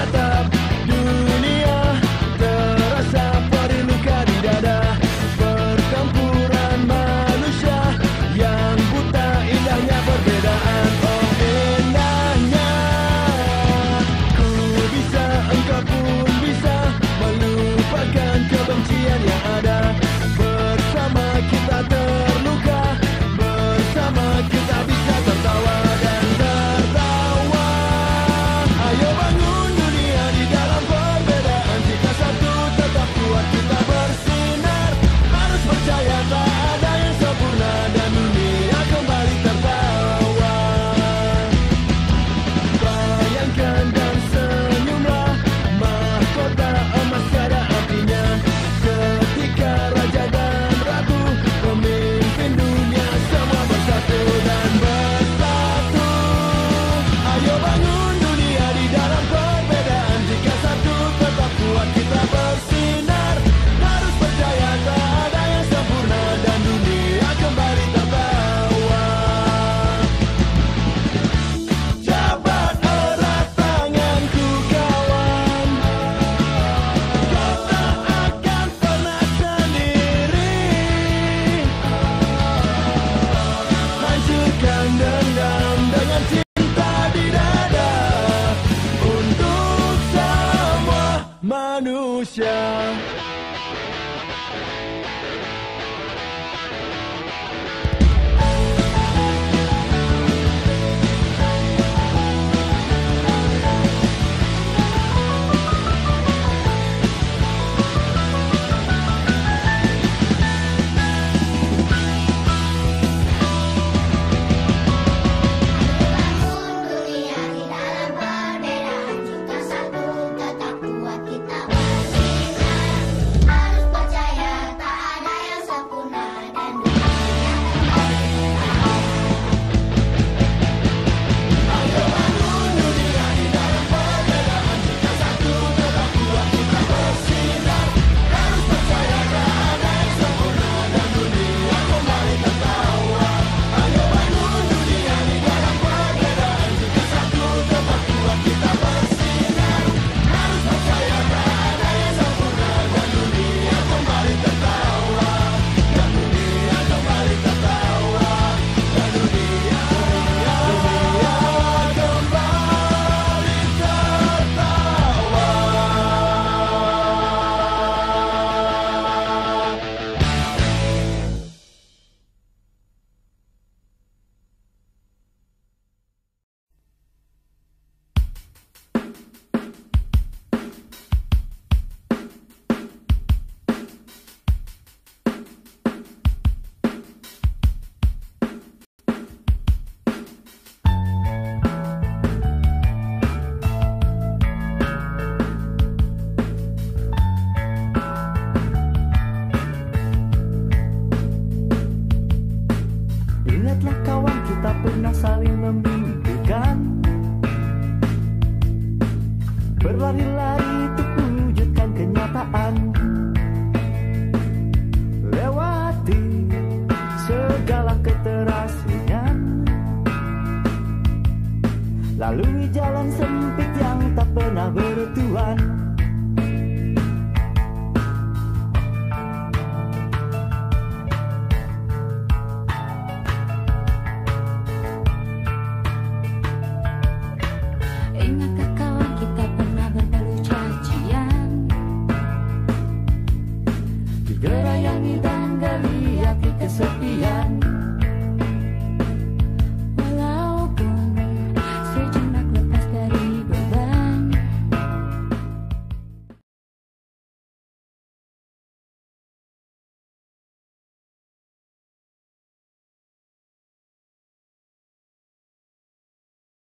tatap dunia, terasa perih luka di dada. Pertempuran manusia yang buta, indahnya perbedaan. Oh indahnya, ku bisa, engkau pun bisa melupakan kebencian yang ada. Bersama kita terluka, bersama kita bisa tertawa dan tertawa. Ayo bangun dunia di dalam perbedaan. Jika satu tetap kuat kita bersinar. Harus percaya tak ada yang sempurna dan dunia kembali tertawa. Bayangkan dan senyumlah, mahkota emas tiada artinya ketika raja dan ratu memimpin dunia semua bersatu dan bersatu. Ayo bangun dunia di dalam perbedaan. Jika satu tetap kuat kita bersinar. Harus percaya tak ada yang sempurna dan dunia kembali tertawa. Jabat erat tanganku kawan, kau tak akan pernah sendiri. Hancurkan dendam dengan cinta di dada untuk semua manusia. Dunia di dalam perbedaan. Jika satu tetap kuat kita bersinar. Harus percaya tak ada yang sempurna dan dunia kembali tertawa. Ayo bangun dunia di dalam perbedaan. Jika satu tetap kuat kita bersinar. Harus percaya tak ada yang sempurna dan dunia kembali tertawa. Ayo bangun dunia di dalam perbedaan. Jika satu tetap kuat kita bersinar. Harus percaya tak ada yang sempurna dan dunia kembali tertawa. Dan dunia kembali tertawa. Dan dunia kembali Ingatlah kawan, kita pernah saling memimpikan berlari-lari untuk mewujudkan kenyataan. Lewati segala keterasingan, lalui jalan sempit yang tak pernah bertuan. Ingatkah kawan, kita pernah berbalu cacian Digerayangi